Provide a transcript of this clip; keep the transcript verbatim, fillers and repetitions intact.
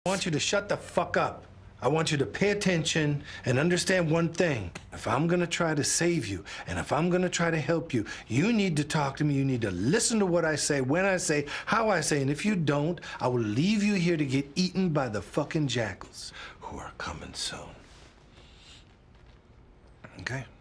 I want you to shut the fuck up. I want you to pay attention and understand one thing. If I'm gonna try to save you, and if I'm gonna try to help you, you need to talk to me. You need to listen to what I say, when I say, how I say, and if you don't, I will leave you here to get eaten by the fucking jackals who are coming soon. Okay?